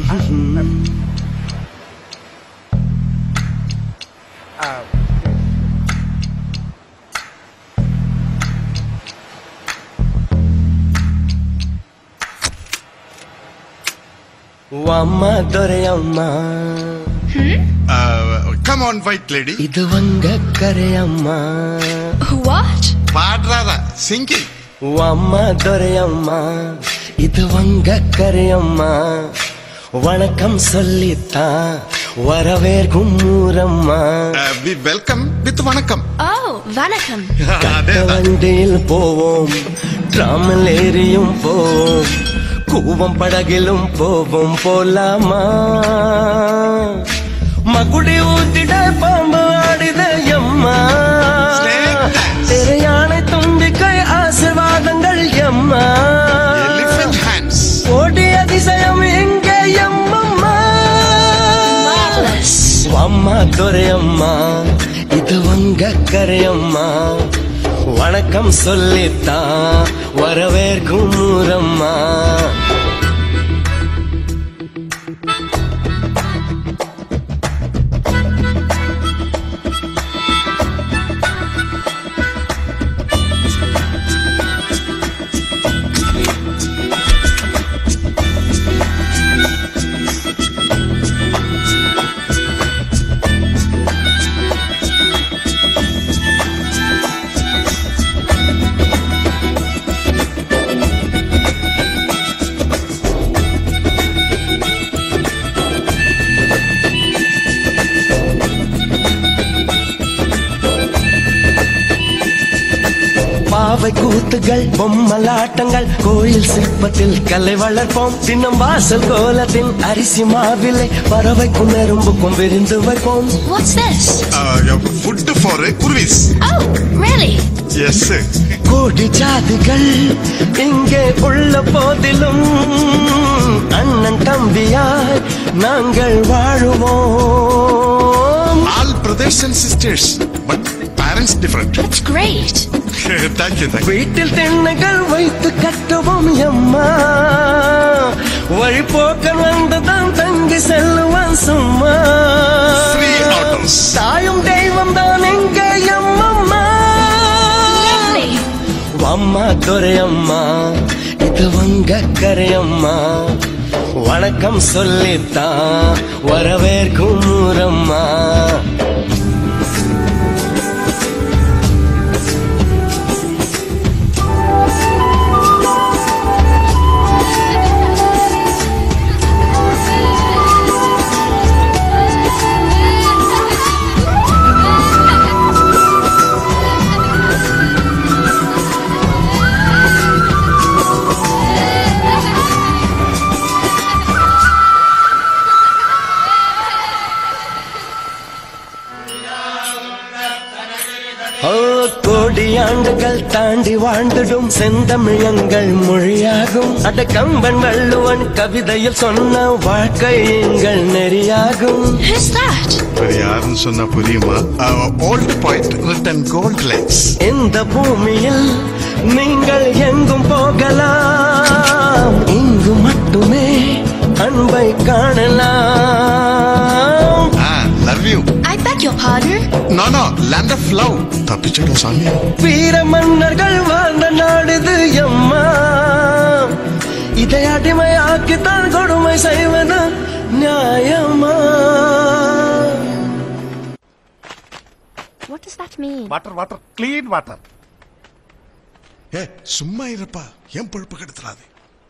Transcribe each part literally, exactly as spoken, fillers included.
Wamma doreyamma. Uh, come on, white lady. Idu vanga kareyamma. What? Padrada, singing. Wamma doreyamma. Idu vanga kareyamma. Vanakkam sollitha varaverkum mooramma. We welcome with vanakkam. Oh, vanakkam. Vandil povom, tramal eriyum povom. Cooum படகிலும் போவும் போலாமா மகுடி ஊத்திட பாம்பு ஆடித எம்மா திரையானை தும்பிக்கை ஆசீர்வாதங்கள் எம்மா ஓடி அதிசயம் எங்கே எம்மம்மா அம்மா துரையம்மா இது வங்க கரையம்மா வணக்கம் சொல்லித்தான் வரவேற்கும் ஊரம்மா பாவை கூத்துகள் பொம்மலாட்டங்கள் கோயில் சிற்பத்தில் கலை வளர்ப்போம் தினம் வாசல் கோலத்தின் அரிசி மாவிலை பறவைக்கும் எறும்புக்கும் விருந்து வைப்போம். What's this? Uh, food for kurvis. Oh, really? Yes. கோடி ஜாதிகள் இங்கே உள்ள போதிலும் அண்ணன் தம்பியாய் நாங்கள் வாழுவோம். All brothers and sisters, but parents different. That's great. Thank you, thank you. வீட்டில் திண்ணைகள் வைத்து கட்டுவோம் அம்மா வழிபோக்கன் வந்துதான் தங்கி செல்லுவான் சும்மா தாயும் தெய்வம் தான் எங்கே அம்மம்மா அம்மா துரையம்மா இது வங்க கரையம்மா வணக்கம் சொல்லித்தான் வரவேற்கும் ஊரம்மா கோடி ஆண்டுகள் தாண்டி வாழ்ந்திடும் செந்தமிழங்கள் மொழியாகும் அட கம்பன் வள்ளுவன் கவிதையில் சொன்ன வாழ்க்கை எங்கள் நெறியாகும். Who's that? யாருன்னு சொன்னா புரியுமா? Old poet written gold legs. இந்த பூமியில் நீங்கள் எங்கும் போகலாம் இங்கு மட்டுமே அன்பை காணலாம். Ah, love you. I beg your pardon? No, no, land of love. தப்பிச்சடா சாமி. வீர மன்னர்கள் வாழ்ந்த நாடுது அம்மா இதை அடிமையாக்கித்தான் கொடுமை செய்வது நியாயமா? What does that mean? Water, water, clean water. ஏ சும்மா இருப்பா ஏன் பொழுப்பு கெடுத்துறாதே.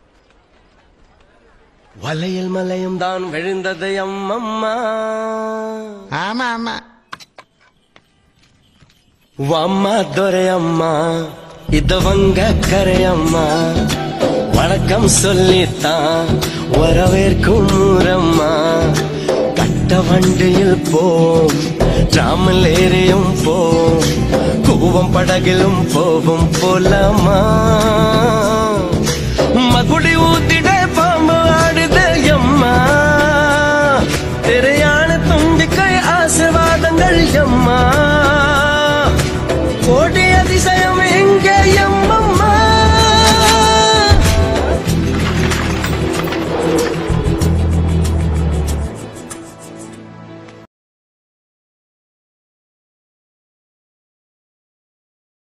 வலையில் மலையும் தான் விழுந்தது அம்மம்மா. ஆமா ஆமா. அம்மா துரையம்மா இது வங்க கரையம்மா வணக்கம் சொல்லித்தான் வரவேற்கும் ஊரம்மா கட்ட வண்டியில் போம் டிராமல் ஏரியும் போம் கூவம் படகிலும் போவும் போலாமா